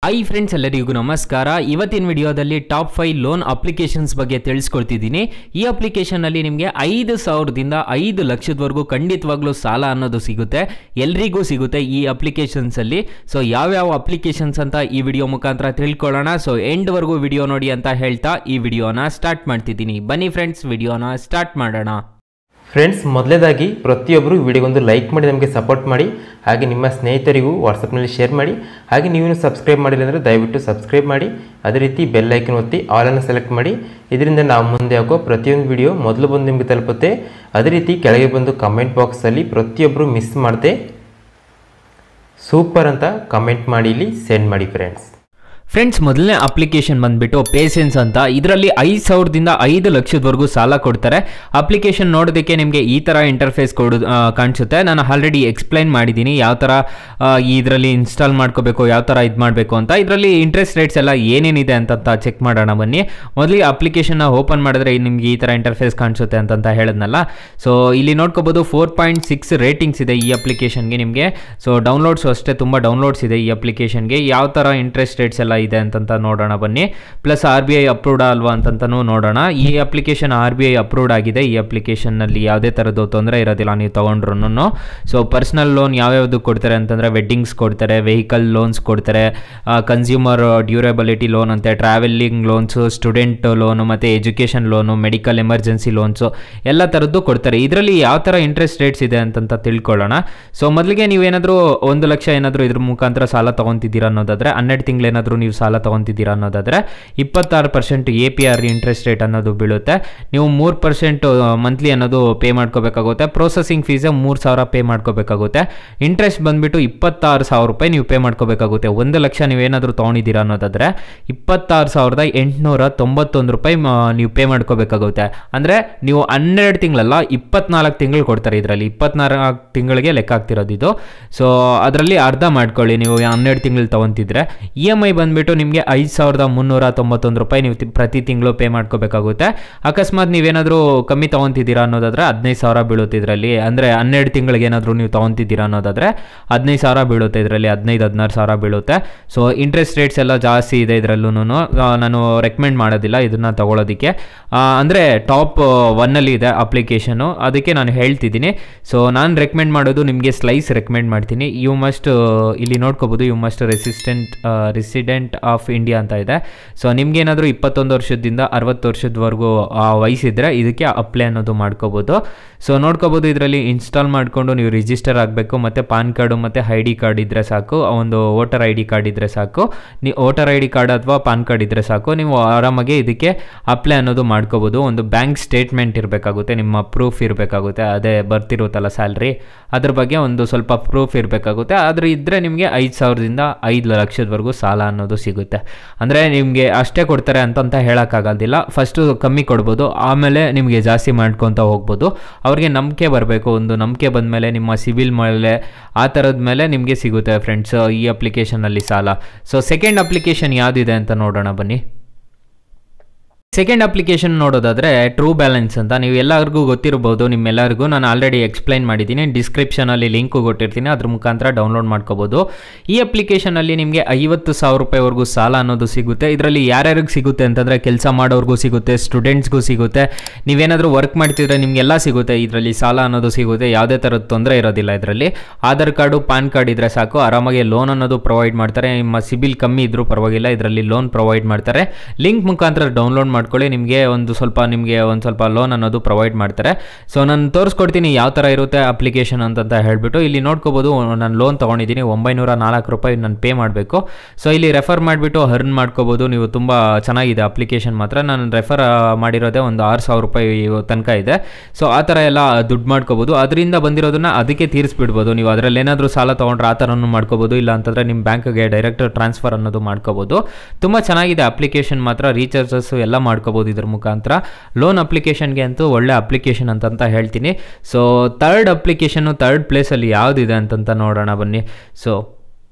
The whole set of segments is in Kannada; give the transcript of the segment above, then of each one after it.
ಹಾಯ್ ಫ್ರೆಂಡ್ಸ್, ಎಲ್ಲರಿಗೂ ನಮಸ್ಕಾರ. ಇವತ್ತಿನ ವಿಡಿಯೋದಲ್ಲಿ ಟಾಪ್ 5 ಲೋನ್ ಅಪ್ಲಿಕೇಶನ್ಸ್ ಬಗ್ಗೆ ತಿಳಿಸ್ಕೊಡ್ತಿದ್ದೀನಿ. ಈ ಅಪ್ಲಿಕೇಶನಲ್ಲಿ ನಿಮಗೆ 5,000ದಿಂದ 5 ಲಕ್ಷದವರೆಗೂ ಖಂಡಿತವಾಗ್ಲೂ ಸಾಲ ಅನ್ನೋದು ಸಿಗುತ್ತೆ, ಎಲ್ರಿಗೂ ಸಿಗುತ್ತೆ ಈ ಅಪ್ಲಿಕೇಶನ್ಸಲ್ಲಿ. ಸೊ ಯಾವ್ಯಾವ ಅಪ್ಲಿಕೇಶನ್ಸ್ ಅಂತ ಈ ವಿಡಿಯೋ ಮುಖಾಂತರ ತಿಳ್ಕೊಳ್ಳೋಣ. ಸೊ ಎಂಡ್ವರೆಗೂ ವಿಡಿಯೋ ನೋಡಿ ಅಂತ ಹೇಳ್ತಾ ಈ ವಿಡಿಯೋನ ಸ್ಟಾರ್ಟ್ ಮಾಡ್ತಿದ್ದೀನಿ. ಬನ್ನಿ ಫ್ರೆಂಡ್ಸ್, ವಿಡಿಯೋನ ಸ್ಟಾರ್ಟ್ ಮಾಡೋಣ. ಫ್ರೆಂಡ್ಸ್, ಮೊದಲೇದಾಗಿ ಪ್ರತಿಯೊಬ್ಬರು ವಿಡಿಯೋಗೊಂದು ಲೈಕ್ ಮಾಡಿ ನಮಗೆ ಸಪೋರ್ಟ್ ಮಾಡಿ, ಹಾಗೆ ನಿಮ್ಮ ಸ್ನೇಹಿತರಿಗೂ ವಾಟ್ಸಪ್ನಲ್ಲಿ ಶೇರ್ ಮಾಡಿ. ಹಾಗೆ ನೀವು ಸಬ್ಸ್ಕ್ರೈಬ್ ಮಾಡಿಲ್ಲ ಅಂದರೆ ದಯವಿಟ್ಟು ಸಬ್ಸ್ಕ್ರೈಬ್ ಮಾಡಿ. ಅದೇ ರೀತಿ ಬೆಲ್ ಐಕನ್ ಒತ್ತಿ ಆಲನ್ನು ಸೆಲೆಕ್ಟ್ ಮಾಡಿ. ಇದರಿಂದ ನಾವು ಮುಂದೆ ಹಾಕೋ ಪ್ರತಿಯೊಂದು ವಿಡಿಯೋ ಮೊದಲು ಬಂದು ನಿಮಗೆ ತಲುಪುತ್ತೆ. ಅದೇ ರೀತಿ ಕೆಳಗೆ ಬಂದು ಕಮೆಂಟ್ ಬಾಕ್ಸಲ್ಲಿ ಪ್ರತಿಯೊಬ್ಬರು ಮಿಸ್ ಮಾಡದೆ ಸೂಪರ್ ಅಂತ ಕಮೆಂಟ್ ಮಾಡಿ ಇಲ್ಲಿ ಸೆಂಡ್ ಮಾಡಿ ಫ್ರೆಂಡ್ಸ್, ಮೊದಲನೇ ಅಪ್ಲಿಕೇಶನ್ ಬಂದ್ಬಿಟ್ಟು ಪೇಷನ್ಸ್ ಅಂತ. ಇದರಲ್ಲಿ 5,000ದಿಂದ 5 ಲಕ್ಷದವರೆಗೂ ಸಾಲ ಕೊಡ್ತಾರೆ. ಅಪ್ಲಿಕೇಶನ್ ನೋಡೋದಕ್ಕೆ ನಿಮಗೆ ಈ ಥರ ಇಂಟರ್ಫೇಸ್ ಕಾಣಿಸುತ್ತೆ. ನಾನು ಆಲ್ರೆಡಿ ಎಕ್ಸ್ಪ್ಲೈನ್ ಮಾಡಿದ್ದೀನಿ ಯಾವ ಥರ ಇದರಲ್ಲಿ ಇನ್ಸ್ಟಾಲ್ ಮಾಡ್ಕೋಬೇಕು, ಯಾವ ಥರ ಇದು ಮಾಡಬೇಕು ಅಂತ. ಇದರಲ್ಲಿ ಇಂಟ್ರೆಸ್ಟ್ ರೇಟ್ಸ್ ಎಲ್ಲ ಏನೇನಿದೆ ಅಂತ ಚೆಕ್ ಮಾಡೋಣ ಬನ್ನಿ. ಮೊದಲಿಗೆ ಅಪ್ಲಿಕೇಶನ್ನ ಓಪನ್ ಮಾಡಿದ್ರೆ ನಿಮಗೆ ಈ ಥರ ಇಂಟರ್ಫೇಸ್ ಕಾಣಿಸುತ್ತೆ ಅಂತ ಹೇಳಿದ್ನಲ್ಲ. ಸೊ ಇಲ್ಲಿ ನೋಡ್ಕೋಬೋದು 4.6 ರೇಟಿಂಗ್ಸ್ ಇದೆ ಈ ಅಪ್ಲಿಕೇಶನ್ಗೆ ನಿಮಗೆ. ಸೊ ಡೌನ್ಲೋಡ್ಸು ಅಷ್ಟೇ ತುಂಬ ಡೌನ್ಲೋಡ್ಸ್ ಇದೆ ಈ ಅಪ್ಲಿಕೇಶನ್ಗೆ. ಯಾವ ಥರ ಇಂಟ್ರೆಸ್ಟ್ ರೇಟ್ಸ್ ಎಲ್ಲ ಇದೆ ಅಂತ ನೋಡೋಣ ಬನ್ನಿ. ಪ್ಲಸ್ RBI ಅಪ್ರೂವ್ಡ್ ಅಲ್ವಾ ಅಂತನೂ ನೋಡೋಣ. ಈ ಅಪ್ಲಿಕೇಶನ್ RBI ಅಪ್ರೂವ್ಡ್ ಆಗಿದೆ. ಈ ಅಪ್ಲಿಕೇಶನ್ನಲ್ಲಿ ಯಾವುದೇ ಥರದ್ದು ತೊಂದರೆ ಇರೋದಿಲ್ಲ ನೀವು ತೊಗೊಂಡ್ರು. ಸೊ ಪರ್ಸನಲ್ ಲೋನ್ ಯಾವ್ಯಾವುದು ಕೊಡ್ತಾರೆ ಅಂತಂದರೆ ವೆಡ್ಡಿಂಗ್ಸ್ ಕೊಡ್ತಾರೆ, ವೆಹಿಕಲ್ ಲೋನ್ಸ್ ಕೊಡ್ತಾರೆ, ಕನ್ಸ್ಯೂಮರ್ ಡ್ಯೂರಬಿಲಿಟಿ ಲೋನ್ ಅಂತೆ, ಟ್ರಾವೆಲಿಂಗ್ ಲೋನ್ಸು, ಸ್ಟೂಡೆಂಟ್ ಲೋನು ಮತ್ತು education loan, medical emergency loans ಎಲ್ಲ ಥರದ್ದು ಕೊಡ್ತಾರೆ. ಇದರಲ್ಲಿ ಯಾವ ಥರ ಇಂಟ್ರೆಸ್ಟ್ ರೇಟ್ಸ್ ಇದೆ ಅಂತ ತಿಳ್ಕೊಳ್ಳೋಣ. ಸೊ ಮೊದಲಿಗೆ ನೀವೇನಾದರೂ 1 ಲಕ್ಷ ಏನಾದರೂ ಇದ್ರ ಮುಖಾಂತರ ಸಾಲ ತೊಗೊತಿದ್ದೀರಾ ಅನ್ನೋದಾದರೆ, 12 ತಿಂಗಳೇನಾದರೂ ನೀವು ಸಾಲ ತೊಗೊತಿದ್ದೀರಾ ಅನ್ನೋದಾದರೆ 26% APR ಇಂಟ್ರೆಸ್ಟ್ ರೇಟ್ ಅನ್ನೋದು ಬೀಳುತ್ತೆ. ನೀವು 3% ಮಂತ್ಲಿ ಅನ್ನೋದು ಪೇ ಮಾಡ್ಕೋಬೇಕಾಗುತ್ತೆ. ಪ್ರೊಸೆಸಿಂಗ್ ಫೀಸೇ 3,000 ಪೇ ಮಾಡ್ಕೋಬೇಕಾಗುತ್ತೆ. ಇಂಟ್ರೆಸ್ಟ್ ಬಂದುಬಿಟ್ಟು 26,000 ರೂಪಾಯಿ ನೀವು ಪೇ ಮಾಡ್ಕೋಬೇಕಾಗುತ್ತೆ. 1 ಲಕ್ಷ ನೀವೇನಾದರೂ ತೊಗೊಂಡಿದ್ದೀರಾ ಅನ್ನೋದಾದರೆ 26,891 ರೂಪಾಯಿ ನೀವು ಪೇ ಮಾಡ್ಕೋಬೇಕಾಗುತ್ತೆ. ಅಂದರೆ ನೀವು 12 ತಿಂಗಳಲ್ಲ 24 ತಿಂಗಳು ಕೊಡ್ತಾರೆ. ಇದರಲ್ಲಿ 24 ತಿಂಗಳಿಗೆ ಲೆಕ್ಕ ಆಗ್ತಿರೋದು ಇದು. ಸೊ ಅದರಲ್ಲಿ ಅರ್ಧ ಮಾಡ್ಕೊಳ್ಳಿ ನೀವು 12 ತಿಂಗಳು ತೊಗೊತಿದ್ರೆ. EMI ಬಂದುಬಿಟ್ಟು ನಿಮಗೆ 5,391 ರೂಪಾಯಿ ನೀವು ಪ್ರತಿ ತಿಂಗಳು ಪೇ ಮಾಡ್ಕೋಬೇಕಾಗುತ್ತೆ. ಅಕಸ್ಮಾತ್ ನೀವೇನಾದರೂ ಕಮ್ಮಿ ತೊಗೊತಿದ್ದೀರಾ ಅನ್ನೋದಾದರೆ 15,000 ಬೀಳುತ್ತೆ ಇದರಲ್ಲಿ. ಅಂದರೆ 12 ತಿಂಗಳಿಗೆ ಏನಾದರೂ ನೀವು ತೊಗೊತಿದ್ದೀರಾ ಅನ್ನೋದಾದರೆ 15,000 ಬೀಳುತ್ತೆ ಇದರಲ್ಲಿ, 15,000-16,000 ಬೀಳುತ್ತೆ. ಸೊ ಇಂಟ್ರೆಸ್ಟ್ ರೇಟ್ಸ್ ಎಲ್ಲ ಜಾಸ್ತಿ ಇದೆ ಇದರಲ್ಲೂ. ನಾನು ರೆಕಮೆಂಡ್ ಮಾಡೋದಿಲ್ಲ ಇದನ್ನು ತೊಗೊಳೋದಕ್ಕೆ. ಅಂದರೆ ಟಾಪ್ 1ಅಲ್ಲಿ ಇದೆ ಅಪ್ಲಿಕೇಶನು, ಅದಕ್ಕೆ ನಾನು ಹೇಳ್ತಿದ್ದೀನಿ. ಸೊ ನಾನು ರೆಕಮೆಂಡ್ ಮಾಡೋದು ನಿಮಗೆ ಸ್ಲೈಸ್ ರೆಕಮೆಂಡ್ ಮಾಡ್ತೀನಿ. ಯು ಮಸ್ಟ್ ಇಲ್ಲಿ ನೋಡ್ಕೋಬೋದು, you must resident of India ಅಂತ ಇದೆ. ಸೊ ನಿಮ್ಗೇನಾದರೂ 21 ವರ್ಷದಿಂದ 60 ವರ್ಷದವರೆಗೂ ವಯಸ್ಸಿದ್ರೆ ಇದಕ್ಕೆ ಅಪ್ಲೈ ಅನ್ನೋದು ಮಾಡ್ಕೋಬೋದು. ಸೊ ನೋಡ್ಕೋಬೋದು, ಇದರಲ್ಲಿ ಇನ್ಸ್ಟಾಲ್ ಮಾಡಿಕೊಂಡು ನೀವು ರಿಜಿಸ್ಟರ್ ಆಗಬೇಕು. ಮತ್ತು ಪಾನ್ ಕಾರ್ಡು ಮತ್ತು ID ಕಾರ್ಡ್ ಇದ್ದರೆ ಸಾಕು, ಒಂದು ವೋಟರ್ ID ಕಾರ್ಡ್ ಇದ್ದರೆ ಸಾಕು. ನೀವು ವೋಟರ್ ID ಕಾರ್ಡ್ ಅಥವಾ ಪಾನ್ ಕಾರ್ಡ್ ಇದ್ದರೆ ಸಾಕು, ನೀವು ಆರಾಮಾಗಿ ಇದಕ್ಕೆ ಅಪ್ಲೈ ಅನ್ನೋದು ಮಾಡ್ಕೋಬೋದು. ಒಂದು ಬ್ಯಾಂಕ್ ಸ್ಟೇಟ್ಮೆಂಟ್ ಇರಬೇಕಾಗುತ್ತೆ, ನಿಮ್ಮ ಪ್ರೂಫ್ ಇರಬೇಕಾಗುತ್ತೆ. ಅದೇ ಬರ್ತಿರುತ್ತಲ್ಲ ಸ್ಯಾಲ್ರಿ, ಅದ್ರ ಬಗ್ಗೆ ಒಂದು ಸ್ವಲ್ಪ ಪ್ರೂಫ್ ಇರಬೇಕಾಗುತ್ತೆ. ಆದರೆ ಇದ್ದರೆ ನಿಮಗೆ 5,000ದಿಂದ 5 ಲಕ್ಷದವರೆಗೂ ಸಾಲ ಅನ್ನೋದು ಸಿಗುತ್ತೆ. ಅಂದರೆ ನಿಮಗೆ ಅಷ್ಟೇ ಕೊಡ್ತಾರೆ ಅಂತ ಹೇಳೋಕ್ಕಾಗೋದಿಲ್ಲ. ಫಸ್ಟು ಕಮ್ಮಿ ಕೊಡ್ಬೋದು, ಆಮೇಲೆ ನಿಮಗೆ ಜಾಸ್ತಿ ಮಾಡ್ಕೊತ ಹೋಗ್ಬೋದು. ಅವ್ರಿಗೆ ನಂಬಿಕೆ ಬರಬೇಕು. ಒಂದು ನಂಬಿಕೆ ಬಂದಮೇಲೆ ನಿಮ್ಮ ಸಿಬಿಲ್ ಮೇಲೆ ಆ ಥರದ ಮೇಲೆ ನಿಮಗೆ ಸಿಗುತ್ತೆ ಫ್ರೆಂಡ್ಸ್ ಈ ಅಪ್ಲಿಕೇಶನಲ್ಲಿ ಸಾಲ. ಸೊ ಸೆಕೆಂಡ್ ಅಪ್ಲಿಕೇಶನ್ ಯಾವುದಿದೆ ಅಂತ ನೋಡೋಣ ಬನ್ನಿ. ಸೆಕೆಂಡ್ ಅಪ್ಲಿಕೇಶನ್ ನೋಡೋದಾದರೆ ಟ್ರೂ ಬ್ಯಾಲೆನ್ಸ್ ಅಂತ. ನೀವು ಎಲ್ಲರಿಗೂ ಗೊತ್ತಿರ್ಬೋದು, ನಿಮ್ಮೆಲ್ಲರಿಗೂ ನಾನು ಆಲ್ರೆಡಿ ಎಕ್ಸ್ಪ್ಲೈನ್ ಮಾಡಿದ್ದೀನಿ. ಡಿಸ್ಕ್ರಿಪ್ಷನಲ್ಲಿ ಲಿಂಕು ಕೊಟ್ಟಿರ್ತೀನಿ, ಅದ್ರ ಮುಖಾಂತರ ಡೌನ್ಲೋಡ್ ಮಾಡ್ಕೋಬೋದು. ಈ ಅಪ್ಲಿಕೇಶನಲ್ಲಿ ನಿಮಗೆ 50,000 ರೂಪಾಯಿವರೆಗೂ ಸಾಲ ಅನ್ನೋದು ಸಿಗುತ್ತೆ. ಇದರಲ್ಲಿ ಯಾರ್ಯಾರಿಗೆ ಸಿಗುತ್ತೆ ಅಂತಂದರೆ ಕೆಲಸ ಮಾಡೋರ್ಗೂ ಸಿಗುತ್ತೆ, ಸ್ಟೂಡೆಂಟ್ಸ್ಗೂ ಸಿಗುತ್ತೆ, ನೀವೇನಾದರೂ ವರ್ಕ್ ಮಾಡ್ತಿದ್ರೆ ನಿಮಗೆಲ್ಲ ಸಿಗುತ್ತೆ. ಇದರಲ್ಲಿ ಸಾಲ ಅನ್ನೋದು ಸಿಗುತ್ತೆ, ಯಾವುದೇ ಥರದ ತೊಂದರೆ ಇರೋದಿಲ್ಲ. ಇದರಲ್ಲಿ ಆಧಾರ್ ಕಾರ್ಡು, ಪಾನ್ ಕಾರ್ಡ್ ಇದ್ದರೆ ಸಾಕು, ಆರಾಮಾಗಿ ಲೋನ್ ಅನ್ನೋದು ಪ್ರೊವೈಡ್ ಮಾಡ್ತಾರೆ. ನಿಮ್ಮ ಸಿಬಿಲ್ ಕಮ್ಮಿ ಇದ್ರೂ ಪರವಾಗಿಲ್ಲ, ಇದರಲ್ಲಿ ಲೋನ್ ಪ್ರೊವೈಡ್ ಮಾಡ್ತಾರೆ. ಲಿಂಕ್ ಮುಖಾಂತರ ಡೌನ್ಲೋಡ್ ಮಾಡ್ಕೊಳ್ಳಿ, ನಿಮಗೆ ಒಂದು ಸ್ವಲ್ಪ ಲೋನ್ ಅನ್ನೋದು ಪ್ರೊವೈಡ್ ಮಾಡ್ತಾರೆ. ಸೊ ನಾನು ತೋರಿಸ್ಕೊಡ್ತೀನಿ ಯಾವ ಥರ ಇರುತ್ತೆ ಅಪ್ಲಿಕೇಶನ್ ಅಂತ ಹೇಳ್ಬಿಟ್ಟು. ಇಲ್ಲಿ ನೋಡ್ಕೋಬೋದು, ನಾನು ಲೋನ್ ತೊಗೊಂಡಿದ್ದೀನಿ, 904 ರೂಪಾಯಿ ನಾನು ಪೇ ಮಾಡಬೇಕು. ಸೊ ಇಲ್ಲಿ ರೆಫರ್ ಮಾಡಿಬಿಟ್ಟು ಅರ್ನ್ ಮಾಡ್ಕೋಬೋದು ನೀವು. ತುಂಬ ಚೆನ್ನಾಗಿದೆ ಅಪ್ಲಿಕೇಶನ್ ಮಾತ್ರ. ನಾನು ರೆಫರ್ ಮಾಡಿರೋದೇ ಒಂದು 6,000 ರೂಪಾಯಿ ತನಕ ಇದೆ. ಸೊ ಆ ಥರ ಎಲ್ಲ ದುಡ್ಡು ಮಾಡ್ಕೋಬೋದು. ಅದರಿಂದ ಬಂದಿರೋದನ್ನ ಅದಕ್ಕೆ ತೀರಿಸ್ಬಿಡ್ಬೋದು ನೀವು. ಅದರಲ್ಲಿ ಏನಾದರೂ ಸಾಲ ತೊಗೊಂಡ್ರೆ ಆ ಥರನೂ ಮಾಡ್ಕೋಬೋದು, ಇಲ್ಲ ಅಂತಂದರೆ ನಿಮ್ಮ ಬ್ಯಾಂಕ್ಗೆ ಡೈರೆಕ್ಟ್ ಟ್ರಾನ್ಸ್ಫರ್ ಅನ್ನೋದು ಮಾಡ್ಕೋಬೋದು. ತುಂಬ ಚೆನ್ನಾಗಿದೆ ಅಪ್ಲಿಕೇಶನ್ ಮಾತ್ರ. ರೀಚಾರ್ಜಸ್ಸು ಎಲ್ಲ ಮಾಡ್ಕೋಬೋದು ಇದ್ರ ಮುಖಾಂತರ. ಲೋನ್ ಅಪ್ಲಿಕೇಶನ್ಗೆ ಅಂತೂ ಒಳ್ಳೆ ಅಪ್ಲಿಕೇಶನ್ ಅಂತ ಹೇಳ್ತೀನಿ. ಸೊ ಥರ್ಡ್ ಪ್ಲೇಸಲ್ಲಿ ಯಾವುದಿದೆ ಅಂತ ನೋಡೋಣ ಬನ್ನಿ. ಸೊ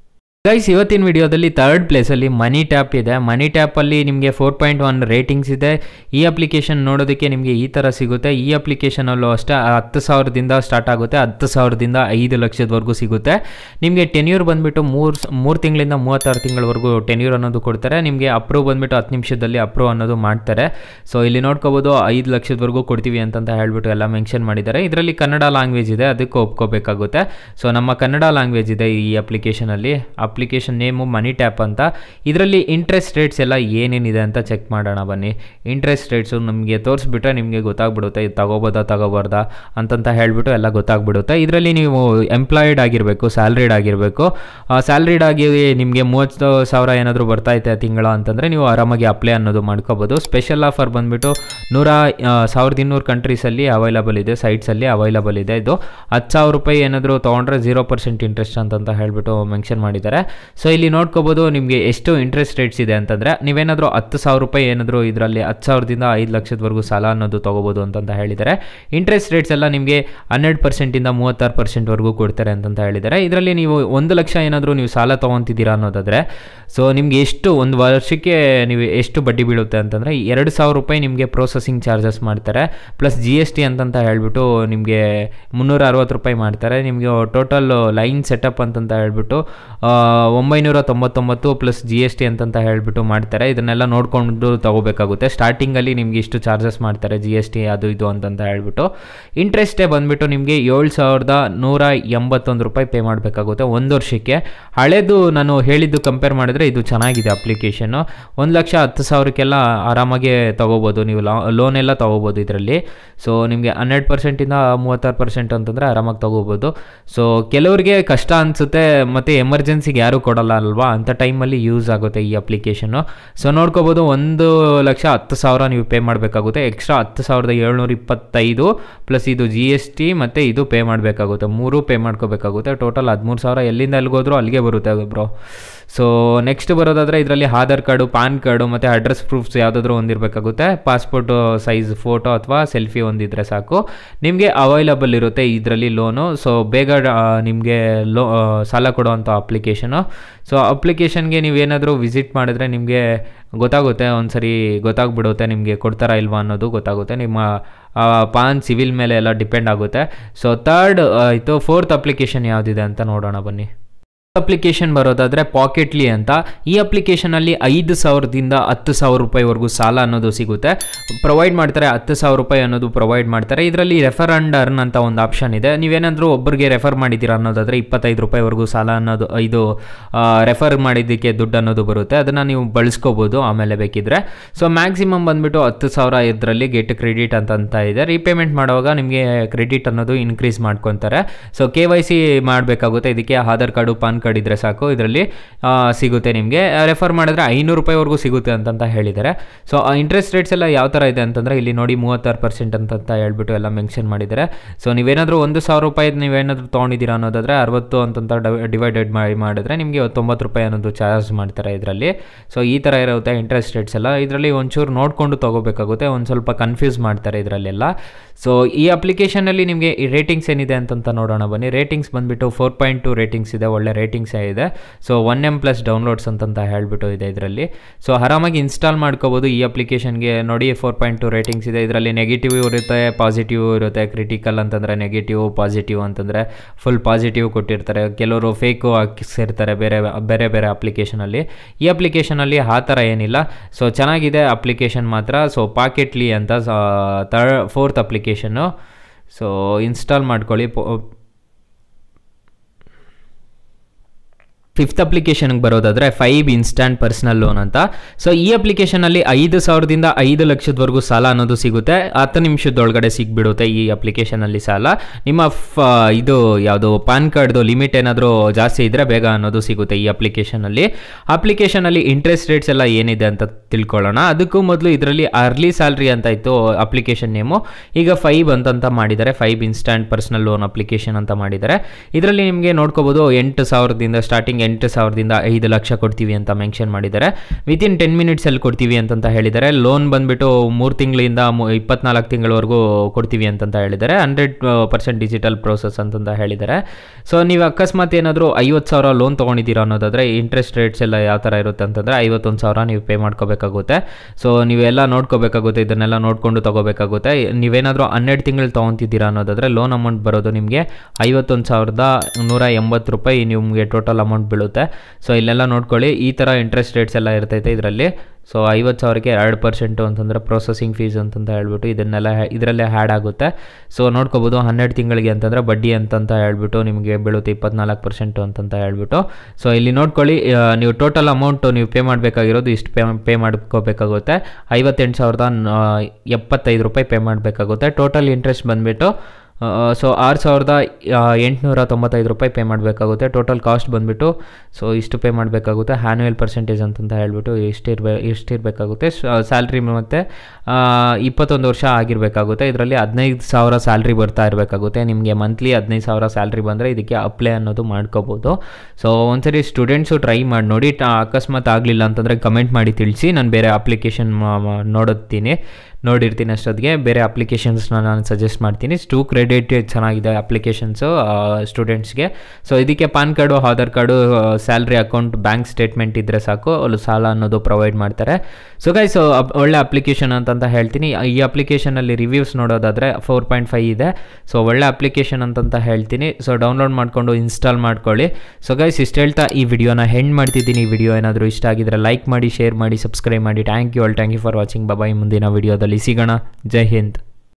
ಗೈಸ್, ಇವತ್ತಿನ ವಿಡಿಯೋದಲ್ಲಿ ಥರ್ಡ್ ಪ್ಲೇಸಲ್ಲಿ ಮನಿ ಟ್ಯಾಪ್ ಇದೆ. ಮನಿ ಟ್ಯಾಪಲ್ಲಿ ನಿಮಗೆ 4.1 ರೇಟಿಂಗ್ಸ್ ಇದೆ. ಈ ಅಪ್ಲಿಕೇಶನ್ ನೋಡೋದಕ್ಕೆ ನಿಮಗೆ ಈ ಥರ ಸಿಗುತ್ತೆ. ಈ ಅಪ್ಲಿಕೇಶನಲ್ಲೂ ಅಷ್ಟೇ 10,000ದಿಂದ ಸ್ಟಾರ್ಟ್ ಆಗುತ್ತೆ, 10,000ದಿಂದ 5 ಲಕ್ಷದವರೆಗೂ ಸಿಗುತ್ತೆ. ನಿಮಗೆ ಟೆನ್ಯೂರ್ ಬಂದುಬಿಟ್ಟು 3 ತಿಂಗಳಿಂದ 36 ತಿಂಗಳವರೆಗೂ ಟೆನ್ಯೂರ್ ಅನ್ನೋದು ಕೊಡ್ತಾರೆ. ನಿಮಗೆ ಅಪ್ರೂವ್ ಬಂದುಬಿಟ್ಟು 10 ನಿಮಿಷದಲ್ಲಿ ಅಪ್ರೂವ್ ಅನ್ನೋದು ಮಾಡ್ತಾರೆ. ಸೊ ಇಲ್ಲಿ ನೋಡ್ಕೋಬೋದು 5 ಲಕ್ಷದವರೆಗೂ ಕೊಡ್ತೀವಿ ಅಂತ ಹೇಳ್ಬಿಟ್ಟು ಎಲ್ಲ ಮೆನ್ಷನ್ ಮಾಡಿದ್ದಾರೆ. ಇದರಲ್ಲಿ ಕನ್ನಡ ಲ್ಯಾಂಗ್ವೇಜ್ ಇದೆ, ಅದಕ್ಕೆ ಒಪ್ಕೋಬೇಕಾಗುತ್ತೆ. ಸೊ ನಮ್ಮ ಕನ್ನಡ ಲ್ಯಾಂಗ್ವೇಜ್ ಇದೆ ಈ ಅಪ್ಲಿಕೇಶನಲ್ಲಿ. ಅಪ್ಲಿಕೇಶನ್ ನೇಮು ಮನಿ ಟ್ಯಾಪ್ ಅಂತ. ಇದರಲ್ಲಿ ಇಂಟ್ರೆಸ್ಟ್ ರೇಟ್ಸ್ ಎಲ್ಲ ಏನೇನಿದೆ ಅಂತ ಚೆಕ್ ಮಾಡೋಣ ಬನ್ನಿ. ಇಂಟ್ರೆಸ್ಟ್ ರೇಟ್ಸು ನಮಗೆ ತೋರಿಸ್ಬಿಟ್ರೆ ನಿಮಗೆ ಗೊತ್ತಾಗ್ಬಿಡುತ್ತೆ, ಇದು ತಗೋಬಾರ್ದಾ ಅಂತಂತ ಹೇಳ್ಬಿಟ್ಟು ಎಲ್ಲ ಗೊತ್ತಾಗ್ಬಿಡುತ್ತೆ. ಇದರಲ್ಲಿ ನೀವು ಎಂಪ್ಲಾಯ್ಡ್ ಆಗಿರಬೇಕು, ಸ್ಯಾಲ್ರಿಡ್ ಆಗಿರಬೇಕು. ಸ್ಯಾಲ್ರಿಡ್ ಆಗಿ ನಿಮಗೆ 30,000 ಏನಾದರೂ ಬರ್ತೈತೆ ತಿಂಗಳ ಅಂತಂದರೆ ನೀವು ಆರಾಮಾಗಿ ಅಪ್ಲೈ ಅನ್ನೋದು ಮಾಡ್ಕೋಬೋದು. ಸ್ಪೆಷಲ್ ಆಫರ್ ಬಂದುಬಿಟ್ಟು 1,200 ಕಂಟ್ರೀಸಲ್ಲಿ ಅವೈಲಬಲ್ ಇದೆ, ಸೈಟ್ಸಲ್ಲಿ ಅವೈಲಬಲ್ ಇದೆ. ಇದು 10,000 ರೂಪಾಯಿ ಏನಾದರೂ ತೊಗೊಂಡ್ರೆ 0% ಇಂಟ್ರೆಸ್ಟ್ ಅಂತಂತ ಹೇಳ್ಬಿಟ್ಟು ಮೆನ್ಷನ್ ಮಾಡಿದ್ದಾರೆ. ಸೊ ಇಲ್ಲಿ ನೋಡ್ಕೋಬೋದು ನಿಮಗೆ ಎಷ್ಟು ಇಂಟ್ರೆಸ್ಟ್ ರೇಟ್ಸ್ ಇದೆ ಅಂತಂದರೆ, ನೀವೇನಾದರೂ 10,000 ರೂಪಾಯಿ ಏನಾದರೂ ಇದರಲ್ಲಿ 10,000ದಿಂದ 5 ಲಕ್ಷದವರೆಗೂ ಸಾಲ ಅನ್ನೋದು ತೊಗೋಬೋದು ಅಂತಂತ ಹೇಳಿದ್ದಾರೆ. ಇಂಟ್ರೆಸ್ಟ್ ರೇಟ್ಸ್ ಎಲ್ಲ ನಿಮಗೆ 12%ಇಂದ 36%ವರೆಗೂ ಕೊಡ್ತಾರೆ ಅಂತಂತ ಹೇಳಿದ್ದಾರೆ. ಇದರಲ್ಲಿ ನೀವು 1 ಲಕ್ಷ ಏನಾದರೂ ನೀವು ಸಾಲ ತೊಗೊತಿದ್ದೀರಾ ಅನ್ನೋದಾದರೆ, ಸೊ ನಿಮಗೆ ಎಷ್ಟು ಒಂದು ವರ್ಷಕ್ಕೆ ನೀವು ಎಷ್ಟು ಬಡ್ಡಿ ಬೀಳುತ್ತೆ ಅಂತಂದರೆ 2,000 ರೂಪಾಯಿ ನಿಮಗೆ ಪ್ರೊಸೆಸಿಂಗ್ ಚಾರ್ಜಸ್ ಮಾಡ್ತಾರೆ, ಪ್ಲಸ್ GST ಅಂತಂತ ಹೇಳ್ಬಿಟ್ಟು ನಿಮಗೆ 360 ರೂಪಾಯಿ ಮಾಡ್ತಾರೆ. ನಿಮಗೆ ಟೋಟಲ್ ಲೈನ್ ಸೆಟಪ್ ಅಂತಂತ ಹೇಳ್ಬಿಟ್ಟು 999 ಪ್ಲಸ್ GST ಅಂತಂತ ಹೇಳ್ಬಿಟ್ಟು ಮಾಡ್ತಾರೆ. ಇದನ್ನೆಲ್ಲ ನೋಡಿಕೊಂಡು ತೊಗೋಬೇಕಾಗುತ್ತೆ. ಸ್ಟಾರ್ಟಿಂಗಲ್ಲಿ ನಿಮಗೆ ಇಷ್ಟು ಚಾರ್ಜಸ್ ಮಾಡ್ತಾರೆ, GST ಅದು ಇದು ಅಂತಂತ ಹೇಳ್ಬಿಟ್ಟು. ಇಂಟ್ರೆಸ್ಟೇ ಬಂದುಬಿಟ್ಟು ನಿಮಗೆ 7,181 ರೂಪಾಯಿ ಪೇ ಮಾಡಬೇಕಾಗುತ್ತೆ 1 ವರ್ಷಕ್ಕೆ. ಹಳೇದು ನಾನು ಹೇಳಿದ್ದು ಕಂಪೇರ್ ಮಾಡಿದ್ರೆ ಇದು ಚೆನ್ನಾಗಿದೆ ಅಪ್ಲಿಕೇಶನ್ನು. 1,10,000ಕ್ಕೆಲ್ಲ ಆರಾಮಾಗಿ ತೊಗೋಬೋದು, ನೀವು ಲೋನ್ ಎಲ್ಲ ತೊಗೋಬೋದು ಇದರಲ್ಲಿ. ಸೊ ನಿಮಗೆ 12%ಇಂದ 36% ಅಂತಂದರೆ ಆರಾಮಾಗಿ ತೊಗೋಬೋದು. ಸೊ ಕೆಲವರಿಗೆ ಕಷ್ಟ ಅನಿಸುತ್ತೆ, ಮತ್ತು ಎಮರ್ಜೆನ್ಸಿಗೆ ಯಾರೂ ಕೊಡಲ್ಲ ಅಲ್ವಾ, ಅಂಥ ಟೈಮಲ್ಲಿ ಯೂಸ್ ಆಗುತ್ತೆ ಈ ಅಪ್ಲಿಕೇಶನ್ನು. ಸೊ ನೋಡ್ಕೋಬೋದು 1,10,000 ನೀವು ಪೇ ಮಾಡಬೇಕಾಗುತ್ತೆ. ಎಕ್ಸ್ಟ್ರಾ 10,725 ಪ್ಲಸ್ ಇದು GST ಮತ್ತು ಇದು ಪೇ ಮಾಡಬೇಕಾಗುತ್ತೆ, 3 ಪೇ ಮಾಡ್ಕೋಬೇಕಾಗುತ್ತೆ. ಟೋಟಲ್ 13,000 ಎಲ್ಲಿಂದ ಎಲ್ಲಿಗೋದ್ರೂ ಅಲ್ಲಿಗೆ ಬರುತ್ತೆ ಬ್ರೋ. ಸೊ ನೆಕ್ಸ್ಟ್ ಬರೋದಾದರೆ ಇದರಲ್ಲಿ ಆಧಾರ್ ಕಾರ್ಡು, ಪಾನ್ ಕಾರ್ಡು ಮತ್ತು ಅಡ್ರೆಸ್ ಪ್ರೂಫ್ಸ್ ಯಾವುದಾದ್ರೂ ಹೊಂದಿರಬೇಕಾಗುತ್ತೆ. ಪಾಸ್ಪೋರ್ಟು ಸೈಜ್ ಫೋಟೋ ಅಥವಾ ಸೆಲ್ಫಿ ಹೊಂದಿದ್ರೆ ಸಾಕು, ನಿಮಗೆ ಅವೈಲಬಲ್ ಇರುತ್ತೆ ಇದರಲ್ಲಿ ಲೋನು. ಸೊ ಬೇಗ ನಿಮಗೆ ಸಾಲ ಕೊಡುವಂಥ ಅಪ್ಲಿಕೇಶನು. ಸೊ ಅಪ್ಲಿಕೇಶನ್ಗೆ ನೀವೇನಾದರೂ ವಿಸಿಟ್ ಮಾಡಿದ್ರೆ ನಿಮಗೆ ಗೊತ್ತಾಗುತ್ತೆ, ಒಂದ್ಸರಿ ಗೊತ್ತಾಗ್ಬಿಡುತ್ತೆ ನಿಮಗೆ ಕೊಡ್ತಾರಾ ಇಲ್ವಾ ಅನ್ನೋದು ಗೊತ್ತಾಗುತ್ತೆ. ನಿಮ್ಮ ಪಾನ್ ಸಿವಿಲ್ ಮೇಲೆ ಎಲ್ಲ ಡಿಪೆಂಡ್ ಆಗುತ್ತೆ. ಸೊ ಫೋರ್ತ್ ಅಪ್ಲಿಕೇಶನ್ ಯಾವುದಿದೆ ಅಂತ ನೋಡೋಣ ಬನ್ನಿ. ಅಪ್ಲಿಕೇಶನ್ ಬರೋದಾದರೆ ಪಾಕೆಟ್ಲಿ ಅಂತ. ಈ ಅಪ್ಲಿಕೇಶನಲ್ಲಿ 5,000ದಿಂದ 10,000 ರೂಪಾಯಿವರೆಗೂ ಸಾಲ ಅನ್ನೋದು ಸಿಗುತ್ತೆ, ಪ್ರೊವೈಡ್ ಮಾಡ್ತಾರೆ. 10,000 ರೂಪಾಯಿ ಅನ್ನೋದು ಪ್ರೊವೈಡ್ ಮಾಡ್ತಾರೆ. ಇದರಲ್ಲಿ ರೆಫರ್ ಆ್ಯಂಡ್ ಅರ್ನ್ ಅಂತ ಒಂದು ಆಪ್ಷನ್ ಇದೆ. ನೀವೇನಾದರೂ ಒಬ್ಬರಿಗೆ ರೆಫರ್ ಮಾಡಿದ್ದೀರಾ ಅನ್ನೋದಾದರೆ 25 ರೂಪಾಯಿವರೆಗೂ ಸಾಲ ಅನ್ನೋದು ಇದು ರೆಫರ್ ಮಾಡಿದ್ದಕ್ಕೆ ದುಡ್ಡು ಅನ್ನೋದು ಬರುತ್ತೆ, ಅದನ್ನು ನೀವು ಬಳಸ್ಕೋಬೋದು ಆಮೇಲೆ ಬೇಕಿದ್ರೆ. ಸೊ ಮ್ಯಾಕ್ಸಿಮಮ್ ಬಂದುಬಿಟ್ಟು 10,000 ಇದರಲ್ಲಿ ಗೆಟ್ ಕ್ರೆಡಿಟ್ ಅಂತ ಇದೆ. ರೀಪೇಮೆಂಟ್ ಮಾಡುವಾಗ ನಿಮಗೆ ಕ್ರೆಡಿಟ್ ಅನ್ನೋದು ಇನ್ಕ್ರೀಸ್ ಮಾಡ್ಕೊತಾರೆ. ಸೊ KYC ಮಾಡಬೇಕಾಗುತ್ತೆ. ಇದಕ್ಕೆ ಆಧಾರ್ ಕಾರ್ಡು, ಪಾನ್ ಕಾರ್ಡ್ ಇದ್ರೆ ಸಾಕು, ಇದರಲ್ಲಿ ಸಿಗುತ್ತೆ. ನಿಮಗೆ ರೆಫರ್ ಮಾಡಿದ್ರೆ 500 ರೂಪಾಯಿವರೆಗೂ ಸಿಗುತ್ತೆ ಅಂತಂತ ಹೇಳಿದ್ದಾರೆ. ಸೊ ಇಂಟ್ರೆಸ್ಟ್ ರೇಟ್ಸ್ ಎಲ್ಲ ಯಾವ ಥರ ಇದೆ ಅಂತಂದರೆ ಇಲ್ಲಿ ನೋಡಿ 36% ಅಂತಂತ ಹೇಳ್ಬಿಟ್ಟು ಎಲ್ಲ ಮೆನ್ಷನ್ ಮಾಡಿದ್ದಾರೆ. ಸೊ ನೀವೇನಾದರೂ 1,000 ರೂಪಾಯಿ ನೀವೇನಾದರೂ ತೊಗೊಂಡಿದ್ದೀರಾ ಅನ್ನೋದಾದರೆ 60 ಅಂತಂತ ಡಿವೈಡೆಡ್ ಮಾಡಿದ್ರೆ ನಿಮಗೆ 90 ರೂಪಾಯಿ ಅನ್ನೋದು ಚಾರ್ಜ್ ಮಾಡ್ತಾರೆ ಇದರಲ್ಲಿ. ಸೊ ಈ ಥರ ಇರುತ್ತೆ ಇಂಟ್ರೆಸ್ಟ್ ರೇಟ್ಸ್ ಎಲ್ಲ. ಇದರಲ್ಲಿ ಒಂಚೂರು ನೋಡಿಕೊಂಡು ತೊಗೋಬೇಕಾಗುತ್ತೆ, ಒಂದು ಸ್ವಲ್ಪ ಕನ್ಫ್ಯೂಸ್ ಮಾಡ್ತಾರೆ ಇದರಲ್ಲೆಲ್ಲ. ಸೊ ಈ ಅಪ್ಲಿಕೇಶನಲ್ಲಿ ನಿಮಗೆ ಈ ರೇಟಿಂಗ್ಸ್ ಏನಿದೆ ಅಂತಂತ ನೋಡೋಣ ಬನ್ನಿ. ರೇಟಿಂಗ್ಸ್ ಬಂದುಬಿಟ್ಟು 4.2 ರೇಟಿಂಗ್ಸ್ ಇದೆ, ಒಳ್ಳೆ ರೇಟಿಂಗ್ಸೇ ಇದೆ. ಸೊ 1M+ ಡೌನ್ಲೋಡ್ಸ್ ಅಂತಂತ ಹೇಳ್ಬಿಟ್ಟು ಇದೆ ಇದರಲ್ಲಿ. ಸೊ ಆರಾಮಾಗಿ ಇನ್ಸ್ಟಾಲ್ ಮಾಡ್ಕೋಬೋದು ಈ ಅಪ್ಲಿಕೇಶನ್ಗೆ. ನೋಡಿ 4.2 ರೇಟಿಂಗ್ಸ್ ಇದೆ. ಇದರಲ್ಲಿ ನೆಗೆಟಿವ್ ಇರುತ್ತೆ, ಪಾಸಿಟಿವ್ ಇರುತ್ತೆ. ಕ್ರಿಟಿಕಲ್ ಅಂತಂದರೆ ನೆಗೆಟಿವ್, ಪಾಸಿಟಿವ್ ಅಂತಂದರೆ ಫುಲ್ ಪಾಸಿಟಿವ್ ಕೊಟ್ಟಿರ್ತಾರೆ. ಕೆಲವರು ಫೇಕು ಹಾಕಿಸಿರ್ತಾರೆ ಬೇರೆ ಬೇರೆ ಅಪ್ಲಿಕೇಶನಲ್ಲಿ. ಈ ಅಪ್ಲಿಕೇಶನಲ್ಲಿ ಆ ಥರ ಏನಿಲ್ಲ. ಸೊ ಚೆನ್ನಾಗಿದೆ ಅಪ್ಲಿಕೇಶನ್ ಮಾತ್ರ. ಸೊ ಪಾಕೆಟ್ಲಿ ಅಂತ ಫೋರ್ತ್ ಅಪ್ಲಿಕೇಶನ್ನು. ಸೊ ಇನ್ಸ್ಟಾಲ್ ಮಾಡ್ಕೊಳ್ಳಿ. ಫಿಫ್ತ್ ಅಪ್ಲಿಕೇಶನ್ಗೆ ಬರೋದಾದರೆ 5 ಇನ್ಸ್ಟ್ಯಾಂಟ್ ಪರ್ಸನಲ್ ಲೋನ್ ಅಂತ. ಸೊ ಈ ಅಪ್ಲಿಕೇಶನಲ್ಲಿ 5,000ದಿಂದ 5 ಲಕ್ಷದವರೆಗೂ ಸಾಲ ಅನ್ನೋದು ಸಿಗುತ್ತೆ. 10 ನಿಮಿಷದೊಳಗಡೆ ಸಿಗ್ಬಿಡುತ್ತೆ ಈ ಅಪ್ಲಿಕೇಶನಲ್ಲಿ ಸಾಲ. ನಿಮ್ಮ ಇದು ಯಾವುದು ಪಾನ್ ಕಾರ್ಡ್ದು ಲಿಮಿಟ್ ಏನಾದರೂ ಜಾಸ್ತಿ ಇದ್ದರೆ ಬೇಗ ಅನ್ನೋದು ಸಿಗುತ್ತೆ ಈ ಅಪ್ಲಿಕೇಶನಲ್ಲಿ ಇಂಟ್ರೆಸ್ಟ್ ರೇಟ್ಸ್ ಎಲ್ಲ ಏನಿದೆ ಅಂತ ತಿಳ್ಕೊಳ್ಳೋಣ. ಅದಕ್ಕೂ ಮೊದಲು ಇದರಲ್ಲಿ ಅರ್ಲಿ ಸ್ಯಾಲ್ರಿ ಅಂತ ಇತ್ತು ಅಪ್ಲಿಕೇಶನ್ ನೇಮು, ಈಗ 5 ಅಂತಂತ ಮಾಡಿದ್ದಾರೆ. 5 ಇನ್ಸ್ಟ್ಯಾಂಟ್ ಪರ್ಸನಲ್ ಲೋನ್ ಅಪ್ಲಿಕೇಶನ್ ಅಂತ ಮಾಡಿದ್ದಾರೆ. ಇದರಲ್ಲಿ ನಿಮಗೆ ನೋಡ್ಕೋಬೋದು 8,000ದಿಂದ ಸ್ಟಾರ್ಟಿಂಗ್ ನಿಮಗೆ 8,000ದಿಂದ 5 ಲಕ್ಷ ಕೊಡ್ತೀವಿ ಅಂತ ಮೆನ್ಷನ್ ಮಾಡಿದ್ದಾರೆ. ವಿತಿನ್ 10 ಮಿನಿಟ್ಸಲ್ಲಿ ಕೊಡ್ತೀವಿ ಅಂತಂತ ಹೇಳಿದ್ದಾರೆ. ಲೋನ್ ಬಂದುಬಿಟ್ಟು 3 ತಿಂಗಳಿಂದ 24 ತಿಂಗಳವರೆಗೂ ಕೊಡ್ತೀವಿ ಅಂತಂತ ಹೇಳಿದ್ದಾರೆ. 100% ಡಿಜಿಟಲ್ ಪ್ರೋಸೆಸ್ ಅಂತಂತ ಹೇಳಿದ್ದಾರೆ. ಸೊ ನೀವು ಅಕಸ್ಮಾತ್ ಏನಾದರೂ 50,000 ಲೋನ್ ತೊಗೊಂಡಿದ್ದೀರಾ ಅನ್ನೋದಾದರೆ ಇಂಟ್ರೆಸ್ಟ್ ರೇಟ್ಸ್ ಎಲ್ಲ ಯಾವ ಥರ ಇರುತ್ತೆ ಅಂತಂದರೆ 51,000 ನೀವು ಪೇ ಮಾಡ್ಕೋಬೇಕಾಗುತ್ತೆ. ಸೊ ನೀವೆಲ್ಲ ನೋಡ್ಕೋಬೇಕಾಗುತ್ತೆ, ಇದನ್ನೆಲ್ಲ ನೋಡಿಕೊಂಡು ತೊಗೋಬೇಕಾಗುತ್ತೆ. ನೀವೇನಾದರೂ 12 ತಿಂಗಳು ತೊಗೊತಿದ್ದೀರಾ ಅನ್ನೋದಾದರೆ ಲೋನ್ ಅಮೌಂಟ್ ಬರೋದು ನಿಮಗೆ 51,180 ರೂಪಾಯಿ ನಿಮಗೆ ಟೋಟಲ್ ಅಮೌಂಟ್ ಬೀಳುತ್ತೆ. ಸೊ ಇಲ್ಲೆಲ್ಲ ನೋಡ್ಕೊಳ್ಳಿ, ಈ ಥರ ಇಂಟ್ರೆಸ್ಟ್ ರೇಟ್ಸ್ ಎಲ್ಲ ಇರ್ತೈತೆ ಇದರಲ್ಲಿ. ಸೊ 50,000ಕ್ಕೆ 2% ಅಂತಂದರೆ ಪ್ರೊಸೆಸಿಂಗ್ ಫೀಸ್ ಅಂತಂತ ಹೇಳ್ಬಿಟ್ಟು ಇದರಲ್ಲೇ ಹ್ಯಾಡ್ ಆಗುತ್ತೆ. ಸೊ ನೋಡ್ಕೋಬೋದು 12 ತಿಂಗಳಿಗೆ ಅಂತಂದರೆ ಬಡ್ಡಿ ಅಂತಂತ ಹೇಳ್ಬಿಟ್ಟು ನಿಮಗೆ ಬೀಳುತ್ತೆ 24% ಅಂತಂತ ಹೇಳ್ಬಿಟ್ಟು. ಸೊ ಇಲ್ಲಿ ನೋಡ್ಕೊಳ್ಳಿ, ನೀವು ಟೋಟಲ್ ಅಮೌಂಟು ನೀವು ಪೇ ಮಾಡಬೇಕಾಗಿರೋದು ಇಷ್ಟು ಪೇ ಮಾಡ್ಕೋಬೇಕಾಗುತ್ತೆ. 58,075 ರೂಪಾಯಿ ಪೇ ಮಾಡಬೇಕಾಗುತ್ತೆ. ಟೋಟಲ್ ಇಂಟ್ರೆಸ್ಟ್ ಬಂದುಬಿಟ್ಟು ಸೊ 6,895 ರೂಪಾಯಿ ಪೇ ಮಾಡಬೇಕಾಗುತ್ತೆ. ಟೋಟಲ್ ಕಾಸ್ಟ್ ಬಂದುಬಿಟ್ಟು ಸೊ ಇಷ್ಟು ಪೇ ಮಾಡಬೇಕಾಗುತ್ತೆ. ಆ್ಯನ್ಯುವಲ್ ಪರ್ಸೆಂಟೇಜ್ ಅಂತಂತ ಹೇಳ್ಬಿಟ್ಟು ಎಷ್ಟಿರಬೇಕಾಗುತ್ತೆ. ಸ್ಯಾಲ್ರಿ ಮತ್ತು 21 ವರ್ಷ ಆಗಿರಬೇಕಾಗುತ್ತೆ. ಇದರಲ್ಲಿ 15,000 ಸ್ಯಾಲ್ರಿ ಬರ್ತಾ ಇರಬೇಕಾಗುತ್ತೆ. ನಿಮಗೆ ಮಂತ್ಲಿ 15,000 ಸ್ಯಾಲ್ರಿ ಬಂದರೆ ಇದಕ್ಕೆ ಅಪ್ಲೈ ಅನ್ನೋದು ಮಾಡ್ಕೋಬೋದು. ಸೊ ಒಂದ್ಸರಿ ಸ್ಟೂಡೆಂಟ್ಸು ಟ್ರೈ ಮಾಡಿ ನೋಡಿ. ಅಕಸ್ಮಾತ್ ಆಗಲಿಲ್ಲ ಅಂತಂದರೆ ಕಮೆಂಟ್ ಮಾಡಿ ತಿಳಿಸಿ. ನಾನು ಬೇರೆ ಅಪ್ಲಿಕೇಶನ್ ನೋಡಿರ್ತೀನಿ ಅಷ್ಟೊತ್ತಿಗೆ ಬೇರೆ ಅಪ್ಲಿಕೇಶನ್ಸ್ನ ನಾನು ಸಜೆಸ್ಟ್ ಮಾಡ್ತೀನಿ. ಕ್ರೆಡಿಟ್ ಚೆನ್ನಾಗಿದೆ ಅಪ್ಲಿಕೇಶನ್ಸು ಸ್ಟೂಡೆಂಟ್ಸ್ಗೆ. ಸೊ ಇದಕ್ಕೆ PAN card, Aadhaar card, salary account, bank statement ಇದ್ದರೆ ಸಾಕು, ಅಲ್ಲಿ ಸಾಲ ಅನ್ನೋದು ಪ್ರೊವೈಡ್ ಮಾಡ್ತಾರೆ. ಸೊ ಗೈಸ್ ಒಳ್ಳೆ ಅಪ್ಲಿಕೇಶನ್ ಅಂತಂತ ಹೇಳ್ತೀನಿ. ಈ ಅಪ್ಲಿಕೇಶನಲ್ಲಿ ರಿವ್ಯೂಸ್ ನೋಡೋದಾದರೆ 4.5 ಇದೆ. ಸೊ ಒಳ್ಳೆ ಅಪ್ಲಿಕೇಶನ್ ಅಂತಂತ ಹೇಳ್ತೀನಿ. ಸೊ ಡೌನ್ಲೋಡ್ ಮಾಡಿಕೊಂಡು ಇನ್ಸ್ಟಾಲ್ ಮಾಡ್ಕೊಳ್ಳಿ. ಸೊ ಗೈಸ್ ಇಷ್ಟು ಹೇಳ್ತಾ ಈ ವಿಡಿಯೋನ ಹೆಂಡ್ ಮಾಡ್ತಿದ್ದೀನಿ. ಈ ವಿಡಿಯೋ ಏನಾದರೂ ಇಷ್ಟ ಆಗಿದ್ರೆ ಲೈಕ್ ಮಾಡಿ, ಶೇರ್ ಮಾಡಿ, ಸಬ್ಸ್ಕ್ರೈಬ್ ಮಾಡಿ. Thank you for watching. Bye. ಮುಂದಿನ ವಿಡಿಯೋದಲ್ಲಿ ಸಿಗೋಣ. ಜೈ ಹಿಂದ್.